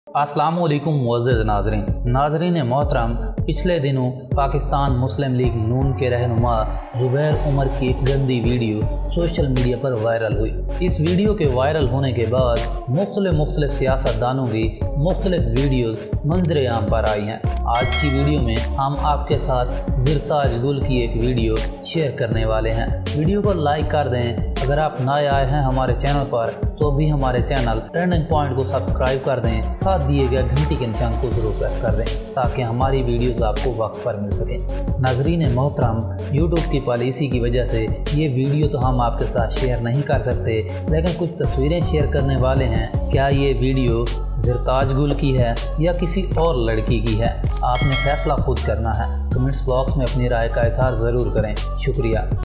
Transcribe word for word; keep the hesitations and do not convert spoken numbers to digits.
अस्सलामुअलैकुम मुअज़्ज़ज़ नाज़रीन नाज़रीन मोहतरम, पिछले दिनों पाकिस्तान मुस्लिम लीग नून के रहनुमा ज़ुबैर उमर की एक गंदी वीडियो सोशल मीडिया पर वायरल हुई। इस वीडियो के वायरल होने के बाद मुख्तलिफ मुख्तलिफ सियासतदानों की मुख्तलिफ वीडियोज़ मंजर आम पर आई हैं। आज की वीडियो में हम आपके साथ ज़िरताज गुल की एक वीडियो शेयर करने वाले हैं। वीडियो को लाइक कर दें। अगर आप नए आए हैं हमारे चैनल पर तो भी हमारे चैनल टर्निंग पॉइंट को सब्सक्राइब कर दें, साथ दिए गए घंटी के निशान को जरूर प्रेस कर दें ताकि हमारी वीडियोस आपको वक्त पर मिल सकें। नाज़रीन मोहतरम, यूट्यूब की पॉलिसी की वजह से ये वीडियो तो हम आपके साथ शेयर नहीं कर सकते, लेकिन कुछ तस्वीरें शेयर करने वाले हैं। क्या ये वीडियो ज़िरताज गुल की है या किसी और लड़की की है, आपने फैसला खुद करना है। कमेंट्स बॉक्स में अपनी राय का इज़हार ज़रूर करें। शुक्रिया।